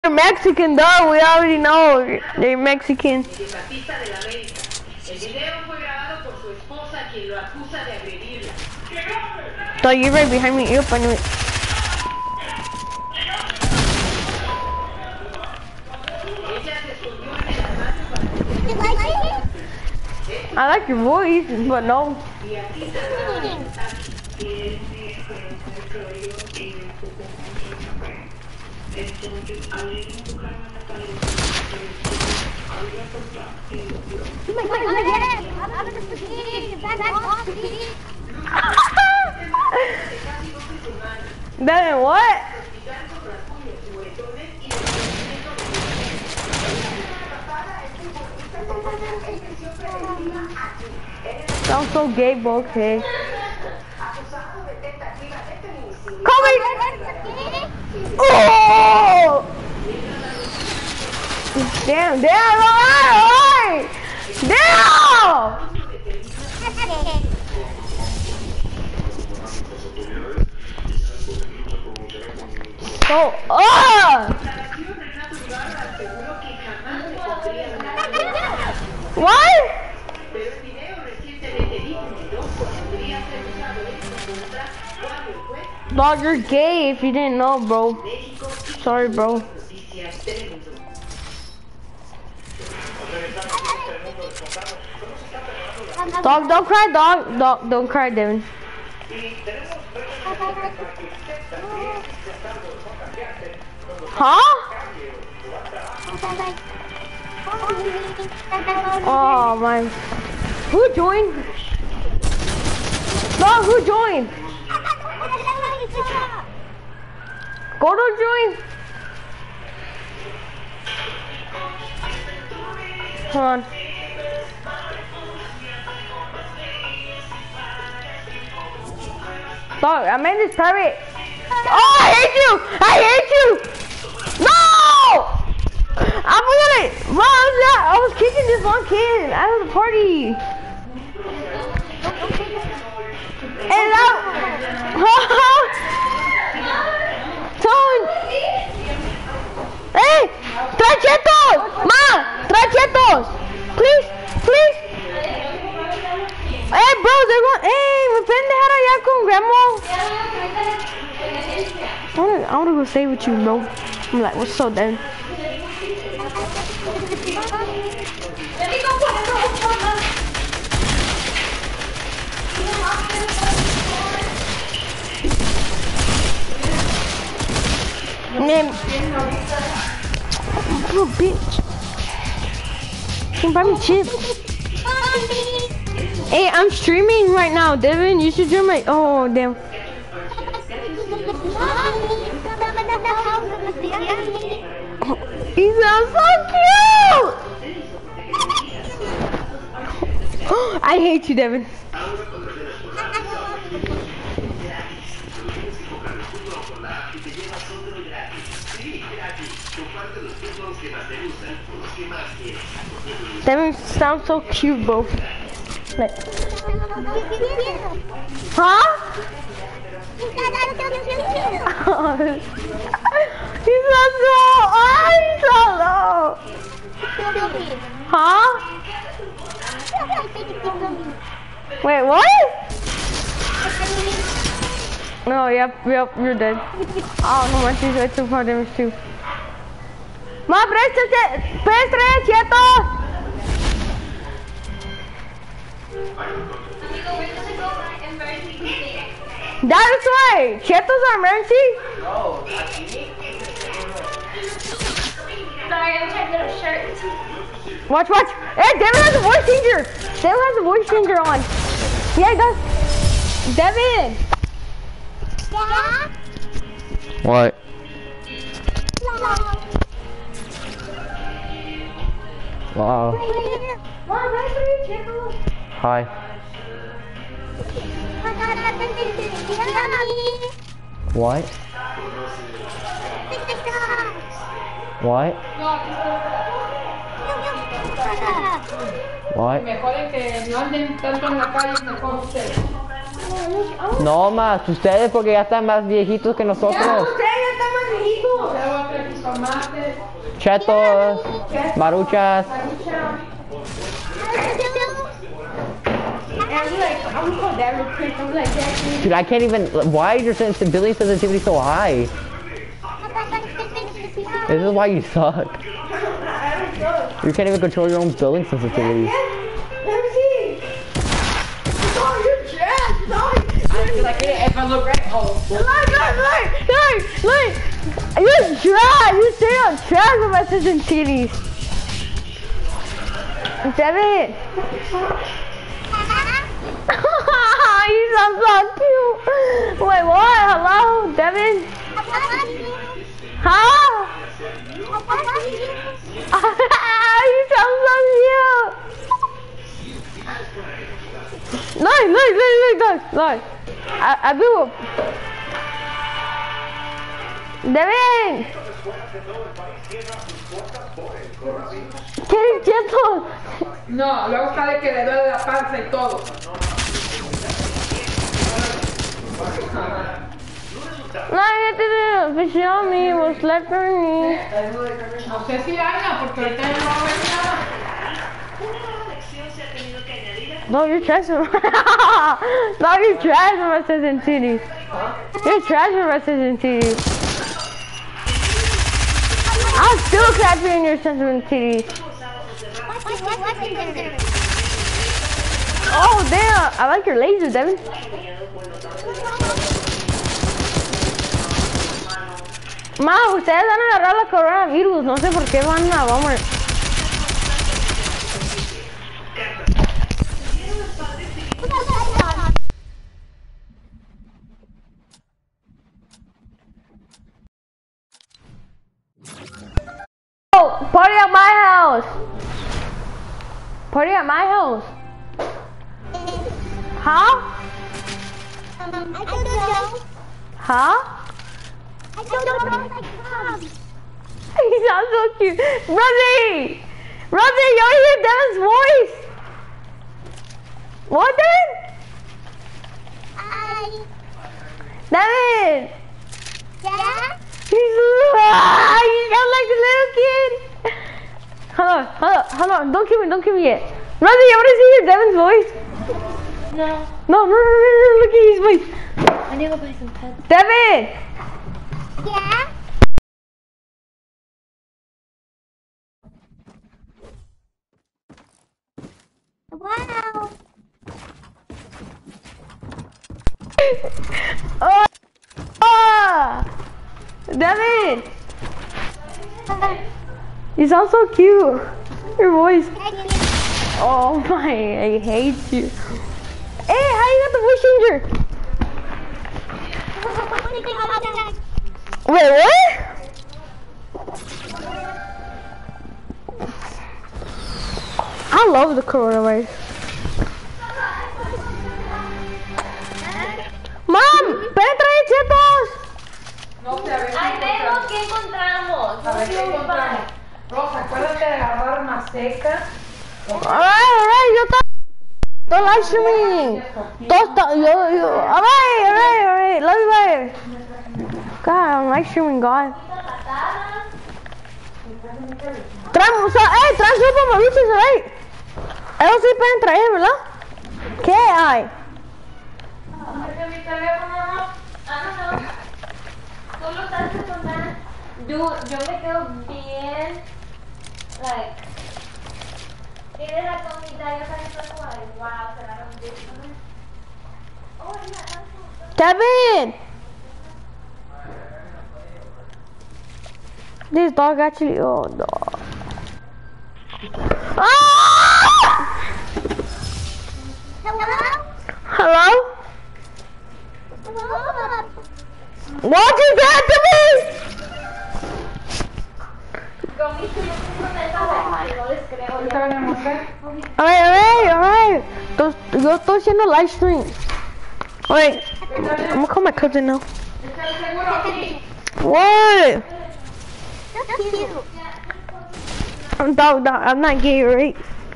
They're Mexican, though. We already know they're Mexican. So you're right behind me. Yep, I knew it. I like your voice, but no. Then what? Sounds so gay, but okay. Coming! Oh! Damn, alright! Damn! So, what? Dog, you're gay if you didn't know, bro. Sorry, bro. Dog, don't cry, dog. Dog, don't cry, Devin. Huh? Oh my. Who joined? Dog, who joined? Go to join. Hold on. Dog, I made this private. Oh, I hate you! I hate you! No! I'm gonna. Bro, I was kicking this one kid out of the party. And now. Son! Hey! Trae chetos! Ma! Trae chetos! Please! Please! Hey, bro, they're going. Hey, me pueden dejar allá con grandma? I wanna go stay with you, bro. I'm like, what's so dead? Man, little bitch. Can buy me chips. Hey, I'm streaming right now, Devin. You should join my. Oh, damn. He sounds so cute. I hate you, Devin. Devin sounds so cute, bro. Like, huh? He sounds so. Oh, he's so low. Huh? Wait, what? No, yep, you're dead. Oh, no manches, I took more damage too. Ma, presta chetos! That's right! Chetos are emergency? No, sorry, I'm trying to get a shirt. Watch. Hey, Devin has a voice changer! Devin has a voice changer on. Yeah, guys. Devin! Yeah? What? Wow. Hi. What? What? What? Mejor es que no anden tanto en la calle, mejor ustedes. No más, ustedes porque ya están más viejitos que nosotros. Ustedes ya están más viejitos. tomates, Chetos. Maruchas. And I'm like, I'm gonna call Dad real quick. I'm like, Dad, Dude, I can't even. Why is your billing sensitivity so high? This is why you suck. You can't even control your own billing sensitivity. let me see. Oh, you're trash. if I look right, oh. Look. You're trash. You say I'm trash with my sister and titties. Devin. You sound so cute. Wait, what? Hello, Devin? Huh? You sound so cute. Look. I blew up. Devin. ¿Qué quieto? No, luego sale que le duele la panza y todo. No, you didn't. But show me what's left for me. No sé si haya, porque ahorita no va a haber nada. No, you're trash. No, you're trash with my sister and titties. You're trash with my sister and titties. I'm still clapping in your sister and titties. Oh, damn. I like your laser, Devin. Ma, ustedes van a agarrar la coronavirus. No sé por qué van a Walmart. Oh, party at my house. Party at my house. Huh? Huh? He sounds so cute. Rosie! Rosie, you hear Devin's voice? What, Devin? Devin! Yeah? You sound like a little kid. Hold on. Don't kill me yet. Rosie, you want to see your Devin's voice? No. No, look at his voice. I need to go buy some pets. Devin! Yeah? Wow. Devin! You sound so cute. Your voice. Oh my, I hate you. Hey, how you got the voice changer? Wait, what? I love the coronavirus. Mom, ven, trae chetos. No sé, a ver si Ahí vemos encontramos. qué encontramos. A ver qué encontramos. Rosa, acuérdate de agarrar maseca. Alright, yo estoy live streaming. Alright, love you, bye. God, I'm live streaming, God. Trae sopa maruchas, alright. Eso sí pueden traer, ¿verdad? ¿Qué hay? ¿Este es mi teléfono, no? No. Tú lo estás encontrando. Yo me quedo bien. Like. Tiene la comida, yo también estoy como like, wow, cerraron bien. Oh, yeah, Kevin! This dog actually, oh dog. Ah! Hello? What is that to me? ¿Ahorita venimos, eh? Alright. Yo estoy haciendo live stream. Wait, I'm gonna call my cousin now. ¿Estás seguro aquí? What? That's cute. I'm not gay, right?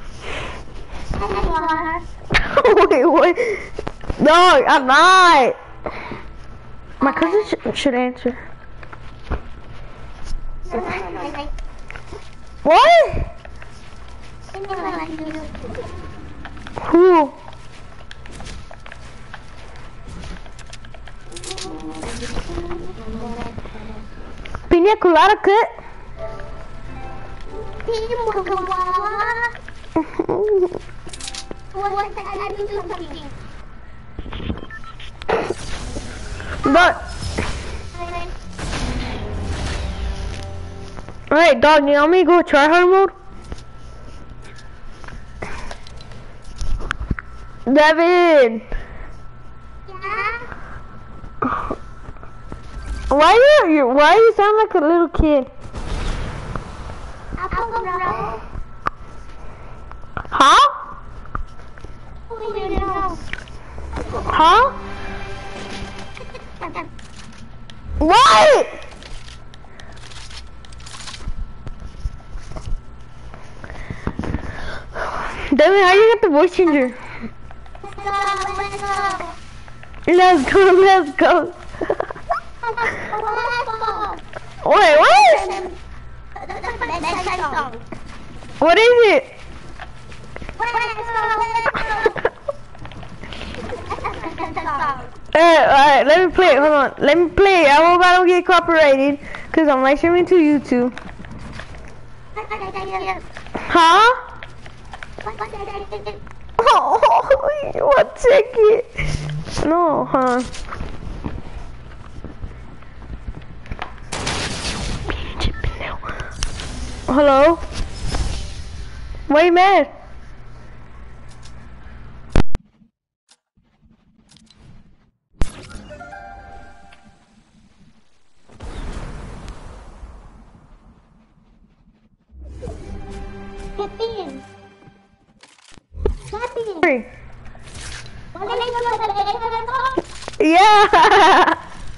Wait, what? No, I'm not. My cousin should answer. What? Who? Pina colada cut. But alright, dog, you want me to go try hard mode? Devin! Why you sound like a little kid? Huh? Huh? What? Devin, how you get the voice changer? Let's go. Wait, what? What is it? Alright, let me play it. Hold on. Let me play it. I hope I don't get copyrighted because I'm live streaming to YouTube. Huh? Oh, what ticket? No, huh? Hello? Why you mad? Yeah.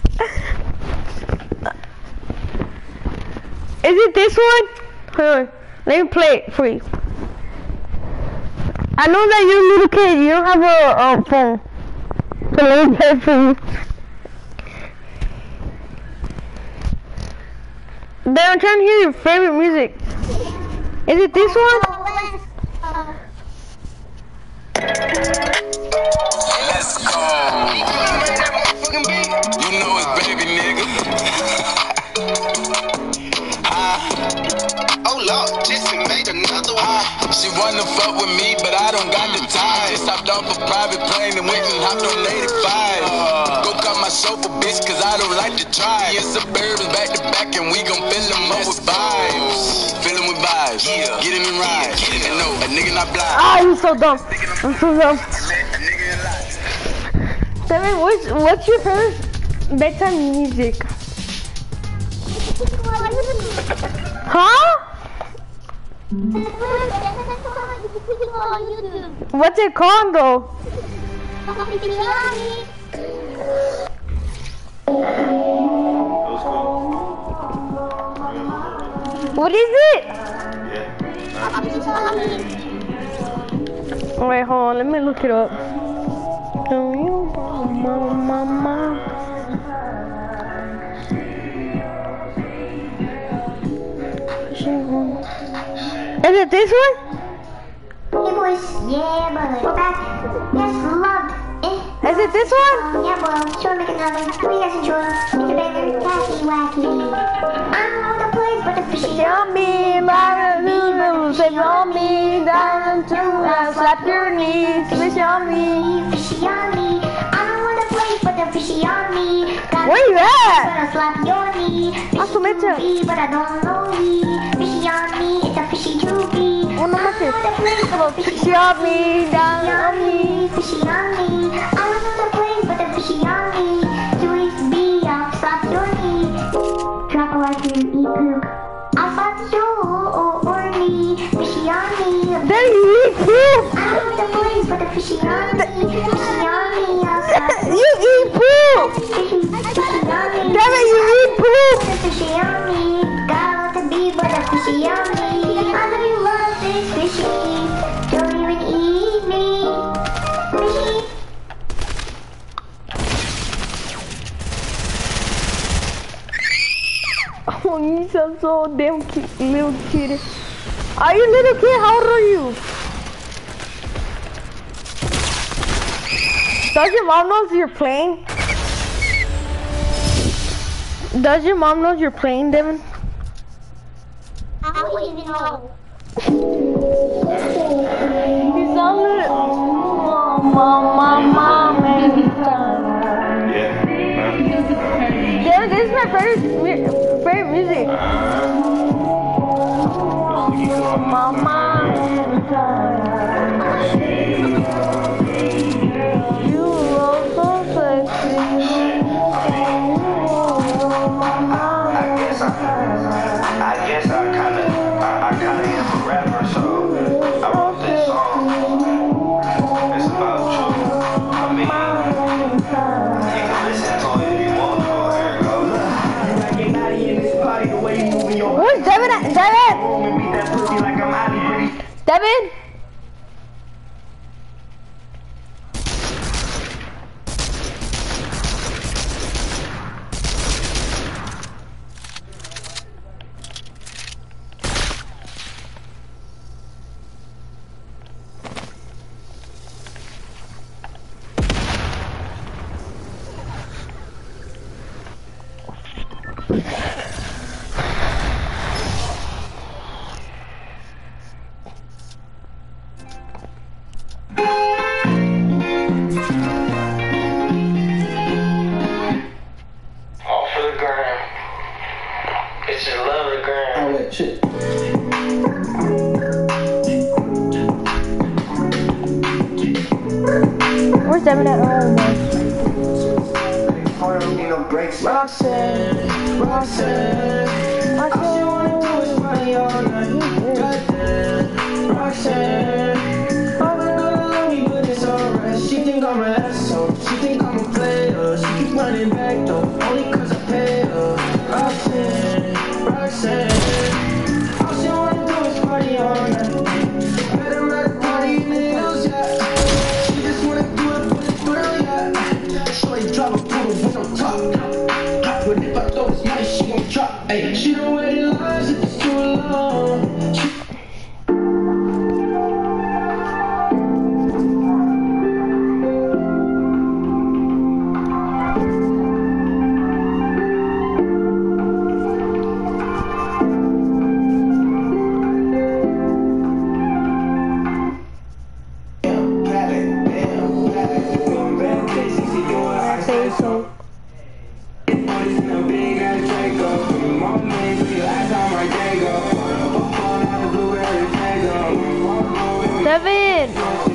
Is it this one? Hold on. Let me play it for you. I know that you're a little kid. You don't have a phone. So let me play it for you. Then I'm trying to hear your favorite music. Is it this one? Let's go. You know it's baby nigga. Oh Lord, Jesse made another one. She wanna fuck with me, but I don't got the time. Just hopped off a private plane and went and hopped on 85. Go cut my chauffeur, bitch, cause I don't like to drive. Yeah, Suburbans back to back and we gon' fill them up with vibes. Fill them with vibes, yeah. Get in the ride. And no, a nigga not blind. Ah, I'm so dumb. I'm so dumb. Devin, what's your favorite bedtime music? Huh? What's it called though? What is it? Wait, hold on, let me look it up. Is it this one? Hey boys, yeah boy, we're back. Yes, loved it. Is it this one? Yeah boy, sure make another. Hope you guys enjoy. It's a banger, tacky wacky. I don't know the place, but the fishy On me, my noodles, say on me, down to slap your knees, fish on me. fishy on me. I don't know the place, but the fishy on me. Where you at? Gonna slap your knee. Ah, su mecha. Fishy, but I don't know me. Fishy on me, it's a fishy droopy. Oh, no I más don't know the place, but the fishy Fish on me, down on me. fishy on me. I don't know the place, but the fishy on me. Juice B, I'll slap your knee. Drop a like here, eat poop. I'll slap you or me. Fishy on me. Then you eat poop. I don't know the place, but the fishy on me. Fishy on me, I'll slap You eat poop. fishy on me. Damn it, you eat poop. The fishy on me. Gotta let the be, but the fishy on me. I know you love this fishy. Don't even eat me. Fishy. Oh, you sound so damn cute, little kid. Are you little kid? How old are you? Does your mom knows you're playing? Does your mom knows you're playing, Devin? I don't even know. You sound little. Mama, Devin, this is my favorite music. Mama, you look so sexy. I guess I kinda am a rapper, so I wrote this song. It's about you. I mean, you can listen to it if you want to. Here it goes. Where's Devin at? Devin! Devin! All for the gram. It's just love the gram. Oh wait, shit. Where's Devin at? Oh, Roxanne, Roxanne, all she wanna do is party all night. Goddamn, Roxanne, all the girls love me, but it's alright. She think I'm an asshole, she think I'm a player. She keep running back though, only cause I pay her. Roxanne, Roxanne, all she wanna do is party all night. Let her at a party in the hills, yeah. She just wanna do it for the thrill, yeah. Shorty drop a poodle with no top. But if I throw this money, she gon' drop. Ay, she don't wait in lines if it's too long. Devin!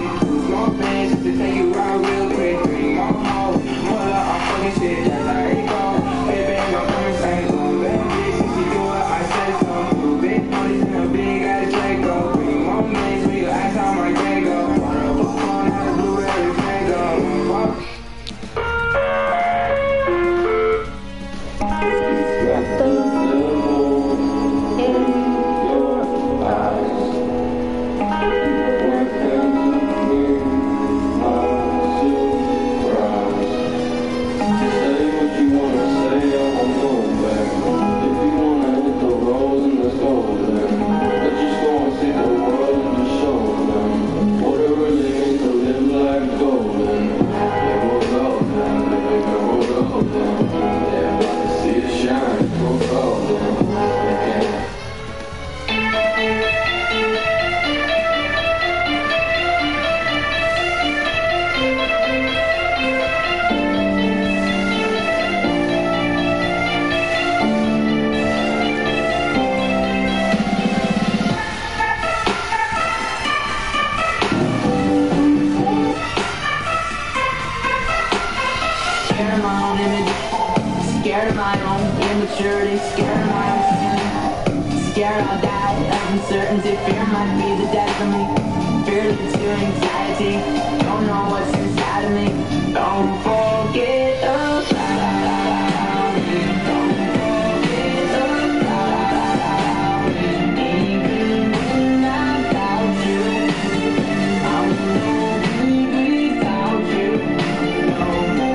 Scared of my own immaturity, scared of my own sin. Scared I'll die of uncertainty, fear might be the death of me. Fear leads to anxiety, don't know what's inside of me. Don't forget about me, don't forget about me. Even when I doubt you, I will be without you. No, no.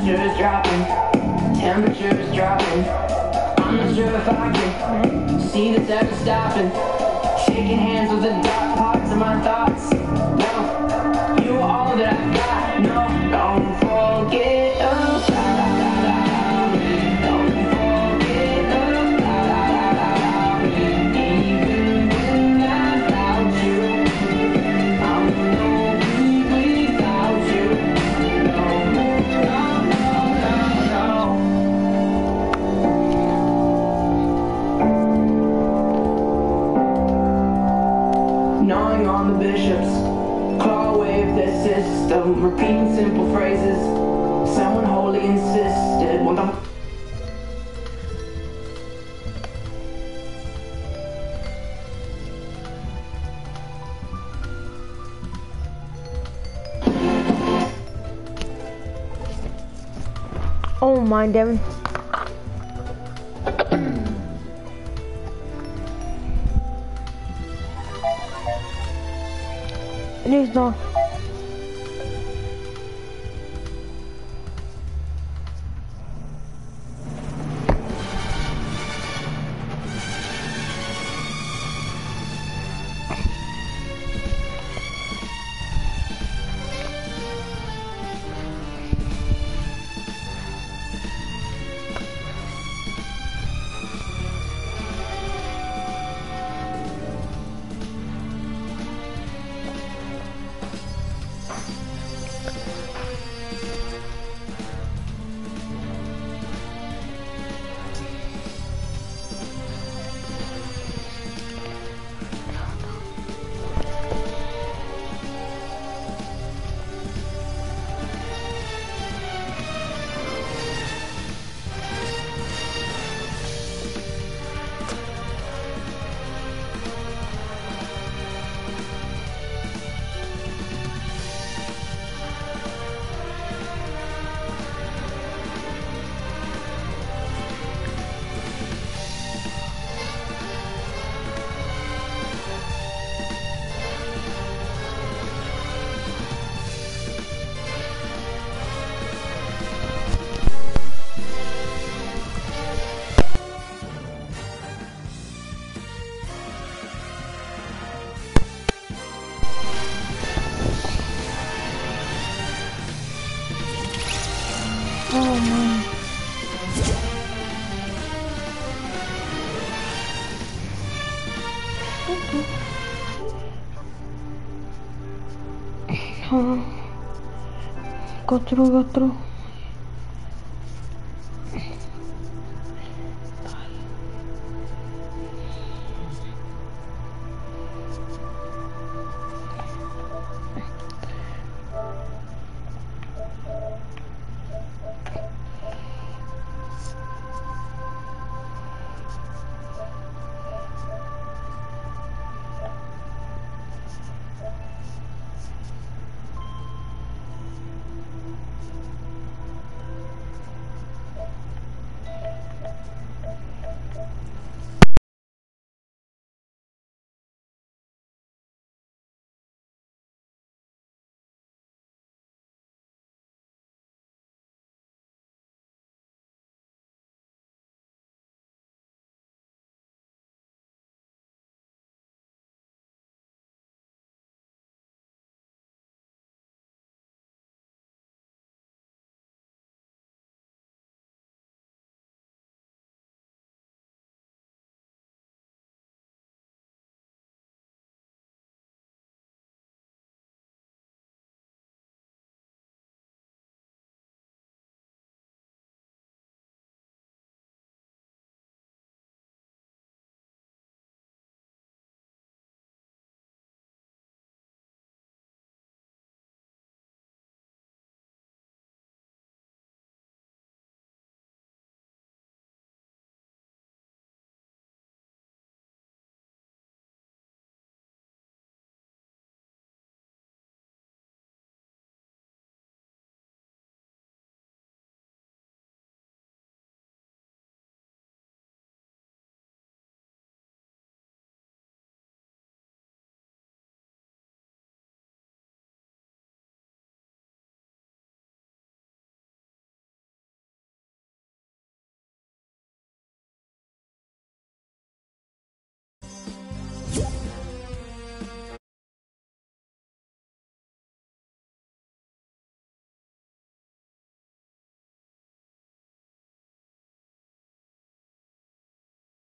Temperature's dropping. Temperature's dropping. I'm not sure if I can see this ever stopping. Shaking hands with the dark parts of my thoughts. No, you are all that I've got. No, don't forget us. Don't forget us. Even when I'm without you, I'm no weak without you. No, no, no, no, no. Gnawing on the bishops, claw wave their system, repeating simple phrases. Someone wholly insisted. One time. Oh my, Devin. It is not. Oh man. Go through.